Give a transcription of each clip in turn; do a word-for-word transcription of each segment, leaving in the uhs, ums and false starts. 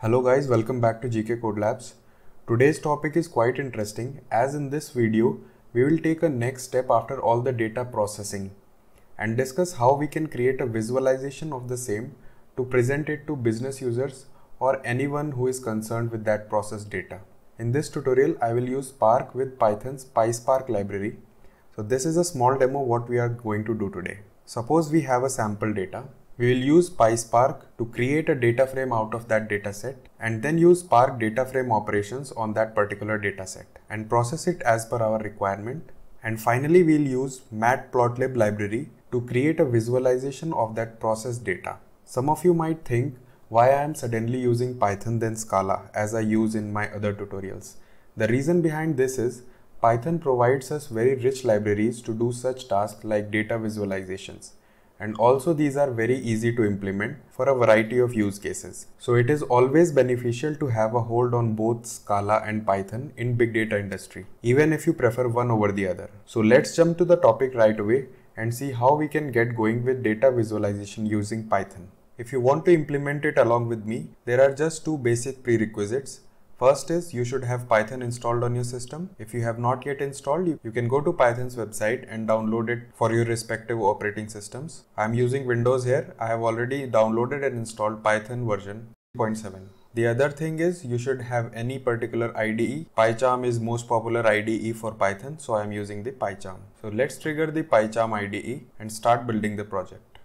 Hello guys, welcome back to G K Code Labs. Today's topic is quite interesting, as in this video we will take a next step after all the data processing and discuss how we can create a visualization of the same to present it to business users or anyone who is concerned with that processed data. In this tutorial I will use Spark with Python's PySpark library. So this is a small demo what we are going to do today. Suppose we have a sample data. We will use PySpark to create a data frame out of that data set and then use Spark data frame operations on that particular data set and process it as per our requirement. And finally, we'll use Matplotlib library to create a visualization of that processed data. Some of you might think why I am suddenly using Python then Scala as I use in my other tutorials. The reason behind this is Python provides us very rich libraries to do such tasks like data visualizations. And also these are very easy to implement for a variety of use cases. So it is always beneficial to have a hold on both Scala and Python in big data industry, even if you prefer one over the other. So let's jump to the topic right away and see how we can get going with data visualization using Python. If you want to implement it along with me, there are just two basic prerequisites. First is you should have Python installed on your system. If you have not yet installed, you, you can go to Python's website and download it for your respective operating systems. I am using Windows here. I have already downloaded and installed Python version three point seven. The other thing is you should have any particular I D E. PyCharm is most popular I D E for Python, so I am using the PyCharm. So let's trigger the PyCharm I D E and start building the project.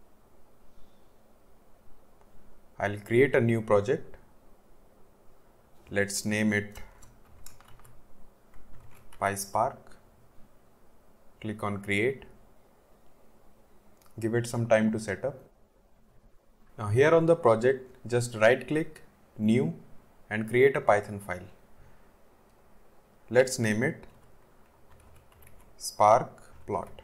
I'll create a new project. Let's name it PySpark. Click on create. Give it some time to set up. Now here on the project, just right click, new, and create a Python file. Let's name it Spark Plot.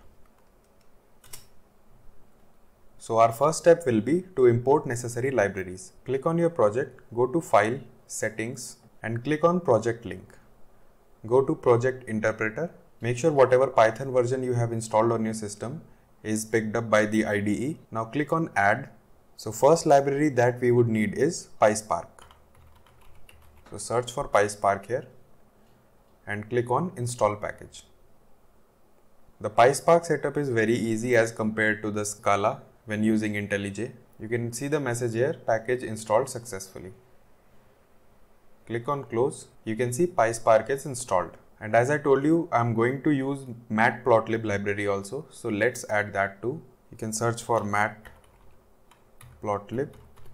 So our first step will be to import necessary libraries. Click on your project, go to File, Settings, and click on Project Link. Go to Project Interpreter. Make sure whatever Python version you have installed on your system is picked up by the I D E. Now click on Add. So first library that we would need is PySpark. So search for PySpark here and click on Install Package. The PySpark setup is very easy as compared to the Scala when using IntelliJ. You can see the message here, package installed successfully. Click on close. You can see PySpark is installed. And as I told you, I'm going to use Matplotlib library also. So let's add that too. You can search for Matplotlib.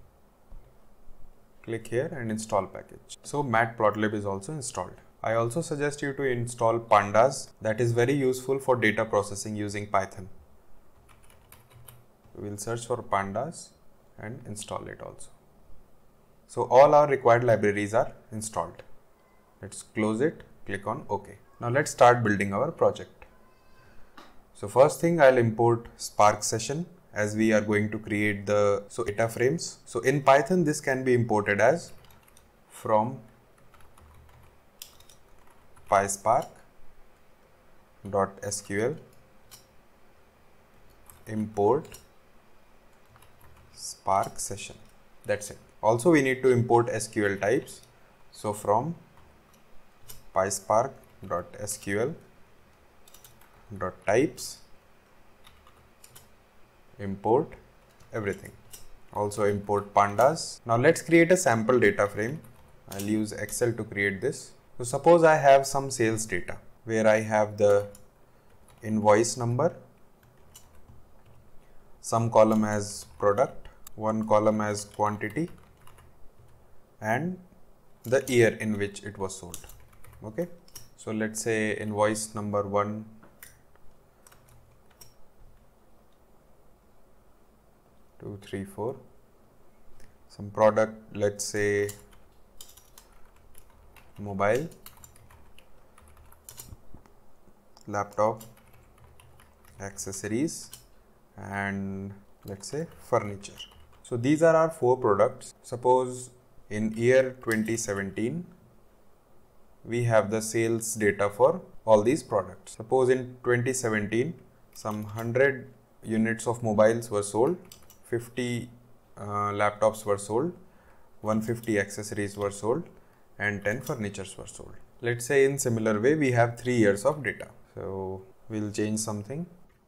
Click here and install package. So Matplotlib is also installed. I also suggest you to install Pandas. That is very useful for data processing using Python. We will search for Pandas and install it also. So all our required libraries are installed. Let's close it, click on OK. Now let's start building our project. So first thing, I'll import Spark session as we are going to create the so data frames. So in Python, this can be imported as from PySpark.sql import Spark session. That's it. Also, we need to import S Q L types. So from PySpark.sql.types import everything. Also import pandas. Now let's create a sample data frame. I'll use Excel to create this. So suppose I have some sales data where I have the invoice number, some column as product, one column as quantity, and the year in which it was sold. Okay, so let's say invoice number one, two, three, four. Some product, let's say mobile, laptop, accessories, and let's say furniture. So these are our four products. Suppose in year twenty seventeen, we have the sales data for all these products. Suppose in twenty seventeen, some one hundred units of mobiles were sold, fifty uh, laptops were sold, one hundred fifty accessories were sold and ten furnitures were sold. Let's say in similar way we have three years of data. So we'll change something.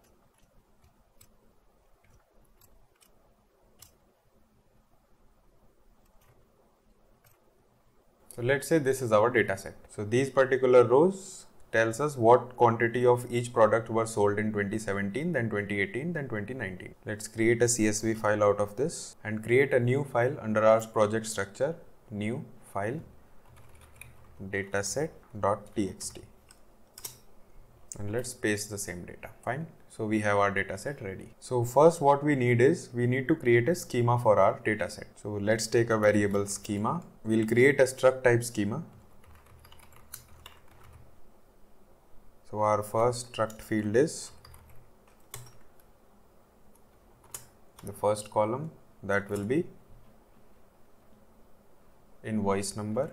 So let's say this is our data set. So these particular rows tells us what quantity of each product were sold in twenty seventeen, then twenty eighteen, then twenty nineteen. Let's create a C S V file out of this and create a new file under our project structure, new file dataset.txt, and let's paste the same data. Fine. So we have our data set ready. So first what we need is we need to create a schema for our data set. So let's take a variable schema. We'll create a struct type schema. So our first struct field is the first column, that will be invoice number,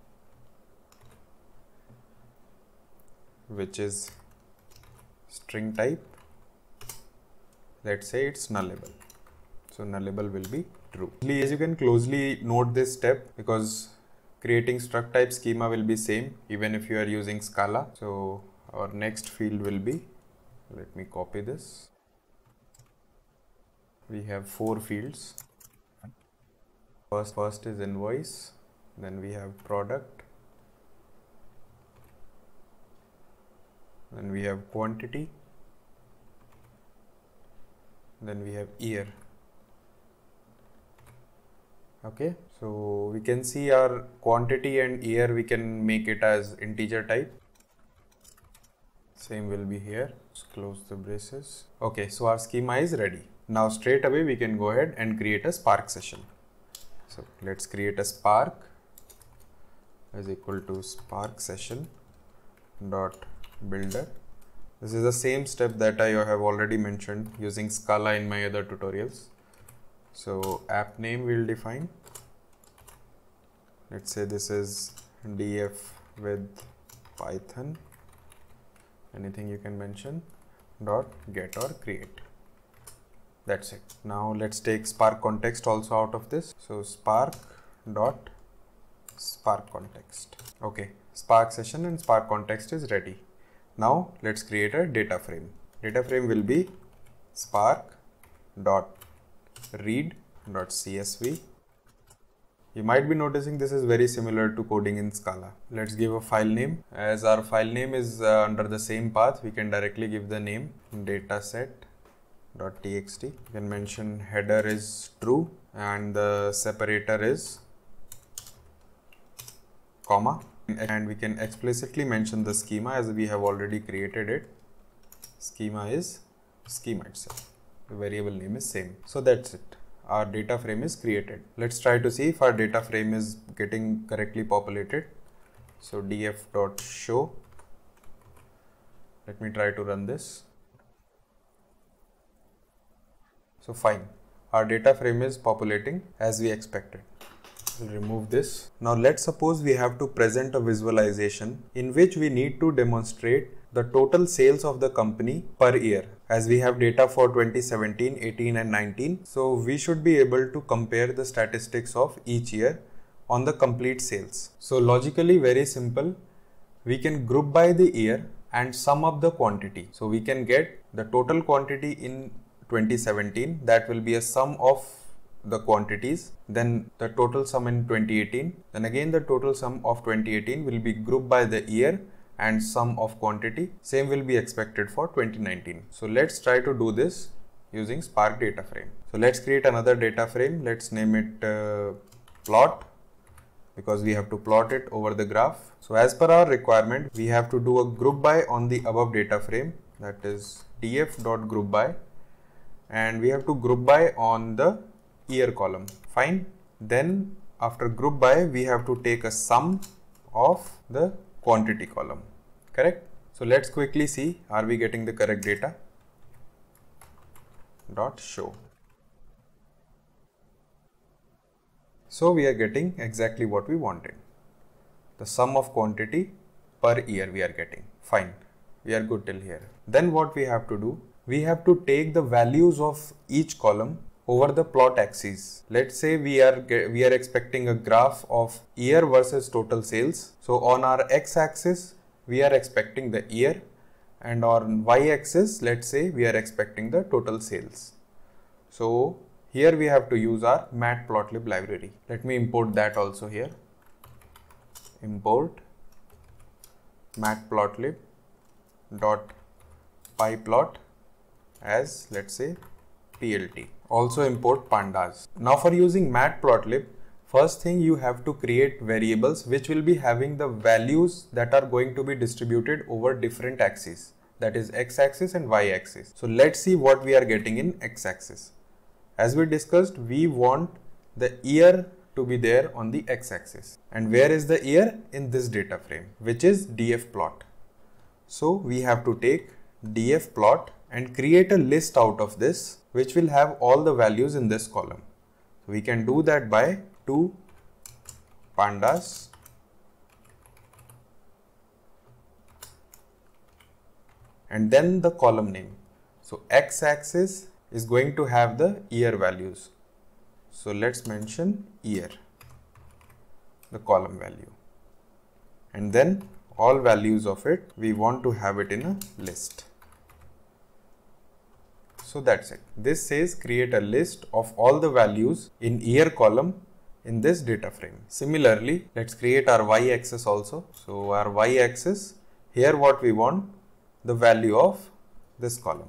which is string type. Let's say it's nullable. So nullable will be true. As you can closely note this step, because creating struct type schema will be same even if you are using Scala. So our next field will be, let me copy this. We have four fields. First, first is invoice, then we have product, then we have quantity, then we have year. Okay, so we can see our quantity and year, we can make it as integer type. Same will be here. Let's close the braces. Okay, so our schema is ready. Now straight away we can go ahead and create a Spark session. So let's create a Spark is equal to Spark session dot builder. This is the same step that I have already mentioned using Scala in my other tutorials. So app name we'll define. Let's say this is df with Python. Anything you can mention, dot get or create. That's it. Now let's take Spark context also out of this. So Spark dot Spark context. Okay, Spark session and Spark context is ready. Now let's create a data frame. Data frame will be Spark dot read dot C S V. You might be noticing this is very similar to coding in Scala. Let's give a file name. As our file name is uh, under the same path, we can directly give the name dataset.txt. You can mention header is true and the separator is comma. And we can explicitly mention the schema as we have already created it. Schema is schema itself. The variable name is same. So that's it. Our data frame is created. Let's try to see if our data frame is getting correctly populated. So df.show. Let me try to run this. So fine. Our data frame is populating as we expected. We'll remove this. Now let's suppose we have to present a visualization in which we need to demonstrate the total sales of the company per year. As we have data for twenty seventeen, eighteen and nineteen, so we should be able to compare the statistics of each year on the complete sales. So logically very simple, we can group by the year and sum up the quantity. So we can get the total quantity in twenty seventeen, that will be a sum of the quantities, then the total sum in twenty eighteen, then again the total sum of twenty eighteen will be grouped by the year and sum of quantity. Same will be expected for twenty nineteen. So let's try to do this using Spark data frame. So let's create another data frame. Let's name it uh, plot, because we have to plot it over the graph. So as per our requirement, we have to do a group by on the above data frame, that is df.groupby, and we have to group by on the year column. Fine. Then after group by, we have to take a sum of the quantity column. Correct? So let's quickly see, are we getting the correct data? Dot show. So we are getting exactly what we wanted. The sum of quantity per year we are getting. Fine. We are good till here. Then what we have to do? We have to take the values of each column over the plot axis. Let's say we are we are expecting a graph of year versus total sales. So on our x-axis we are expecting the year, and on y-axis let's say we are expecting the total sales. So here we have to use our matplotlib library. Let me import that also here. Import matplotlib dot pyplot as, let's say, P L T. Also import pandas. Now for using matplotlib, first thing you have to create variables which will be having the values that are going to be distributed over different axes, that is x-axis and y-axis. So let's see what we are getting in x-axis. As we discussed, we want the year to be there on the x-axis. And where is the year? In this data frame, which is dfplot. So we have to take dfplot and create a list out of this, which will have all the values in this column. So we can do that by two pandas and then the column name. So x-axis is going to have the year values. So let's mention year, the column value, and then all values of it, we want to have it in a list. So that's it. This says create a list of all the values in year column in this data frame. Similarly, let's create our y-axis also. So our y-axis, here what we want, the value of this column.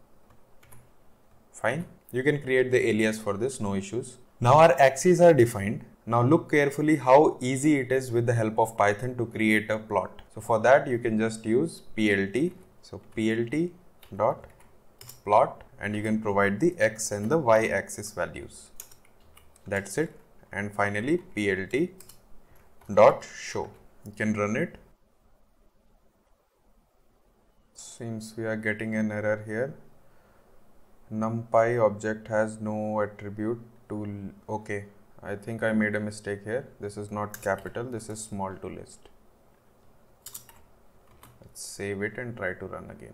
Fine. You can create the alias for this, no issues. Now our axes are defined. Now look carefully how easy it is with the help of Python to create a plot. So for that you can just use P L T. So P L T dot plot, and you can provide the x and the y axis values. That's it. And finally P L T dot show. You can run it. Seems we are getting an error here. NumPy object has no attribute to, okay, I think I made a mistake here. This is not capital, this is small to list. Let's save it and try to run again.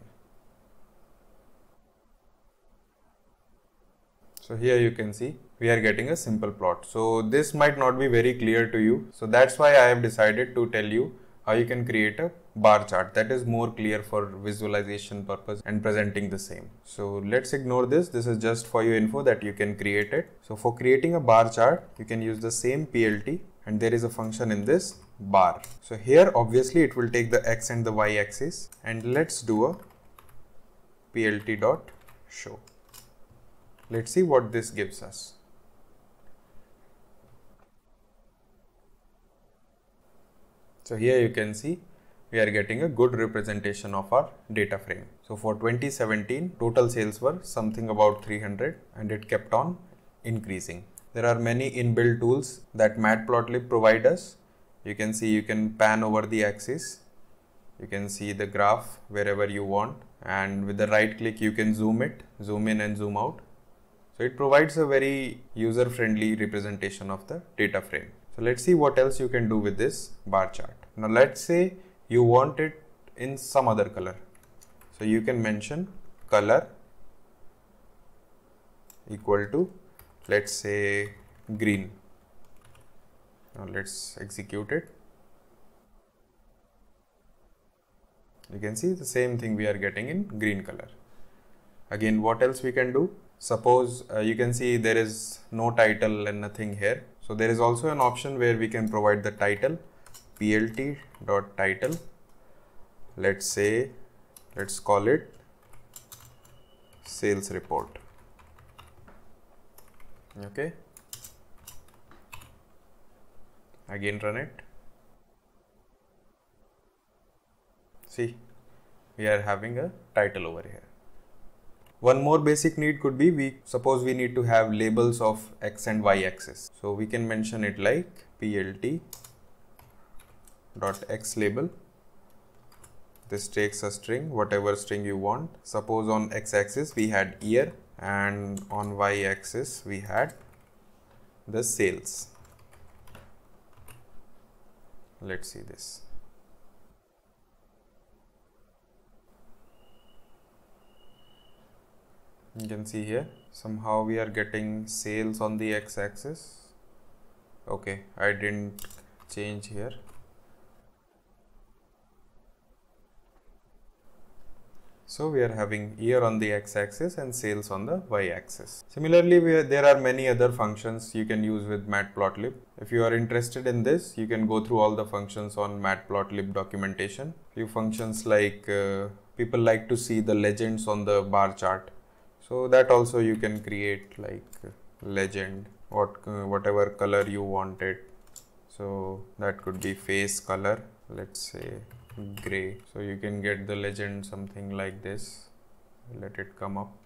So here you can see we are getting a simple plot. So this might not be very clear to you. So that's why I have decided to tell you how you can create a bar chart that is more clear for visualization purpose and presenting the same. So let's ignore this. This is just for your info that you can create it. So for creating a bar chart, you can use the same P L T, and there is a function in this bar. So here obviously it will take the x and the y axis, and let's do a P L T dot show. Let's see what this gives us. So here you can see we are getting a good representation of our data frame. So for twenty seventeen, total sales were something about three hundred, and it kept on increasing. There are many inbuilt tools that Matplotlib provide us. You can see you can pan over the axis. You can see the graph wherever you want, and with the right click you can zoom it, zoom in and zoom out. So it provides a very user-friendly representation of the data frame. So let's see what else you can do with this bar chart. Now let's say you want it in some other color. So you can mention color equal to, let's say, green. Now let's execute it. You can see the same thing we are getting in green color. Again, what else we can do? Suppose uh, you can see there is no title and nothing here. So there is also an option where we can provide the title, P L T dot title. Let's say, let's call it sales report. Okay. Again run it. See, we are having a title over here. One more basic need could be, we suppose we need to have labels of x and y axis. So we can mention it like P L T dot x label. This takes a string, whatever string you want. Suppose on x axis we had year, and on y axis we had the sales. Let's see this. You can see here somehow we are getting sales on the x-axis. Okay, I didn't change here. So we are having year on the x-axis and sales on the y-axis. Similarly, we are, there are many other functions you can use with matplotlib. If you are interested in this, you can go through all the functions on matplotlib documentation. Few functions like uh, people like to see the legends on the bar chart. So that also you can create like legend, what uh, whatever color you want it. So that could be face color, let's say gray. So you can get the legend something like this. Let it come up.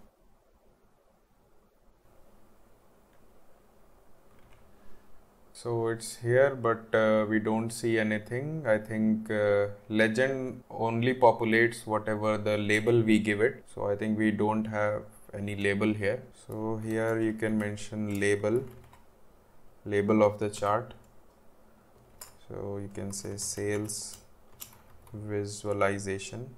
So it's here, but uh, we don't see anything. I think uh, legend only populates whatever the label we give it. So I think we don't have any label here. So here you can mention label, label of the chart. So you can say sales visualization.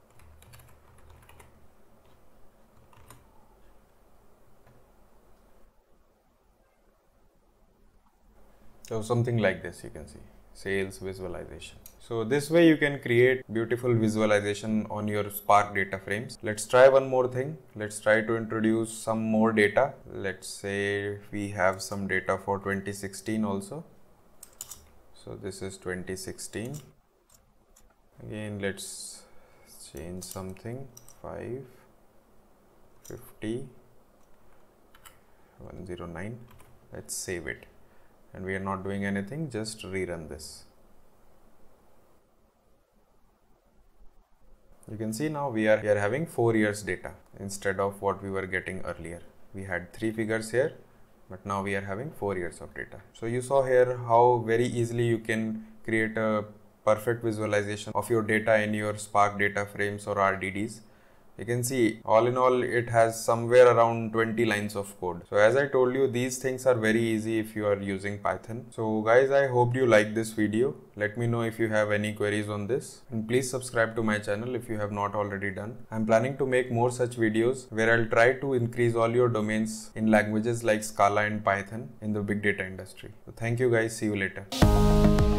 So something like this, you can see sales visualization. So this way you can create beautiful visualization on your Spark data frames. Let's try one more thing. Let's try to introduce some more data. Let's say we have some data for twenty sixteen also. So this is twenty sixteen. Again, let's change something, five, fifty, one oh nine. Let's save it. And we are not doing anything, just rerun this. You can see now we are, we are having four years data instead of what we were getting earlier. We had three figures here, but now we are having four years of data. So you saw here how very easily you can create a perfect visualization of your data in your Spark data frames or R D Ds. You can see all in all it has somewhere around twenty lines of code. So as I told you, these things are very easy if you are using Python. So guys, I hope you like this video. Let me know if you have any queries on this, and please subscribe to my channel if you have not already done. I'm planning to make more such videos where I'll try to increase all your domains in languages like Scala and Python in the big data industry. So thank you guys, see you later.